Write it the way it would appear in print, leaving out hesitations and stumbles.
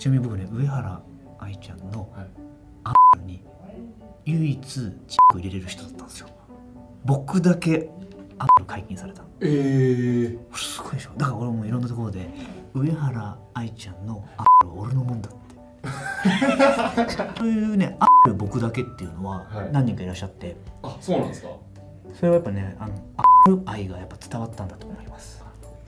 ちなみに僕ね、上原愛ちゃんのアッに唯一チッコ入れれる人だったんですよ。僕だけアップル解禁されたの。すごいでしょ。だから俺もいろんなところで上原愛ちゃんのアップルは俺のもんだってそういうね、アップル僕だけっていうのは何人かいらっしゃって、 あ、そうなんですか。 それはやっぱね、アップル愛がやっぱ伝わったんだと思います。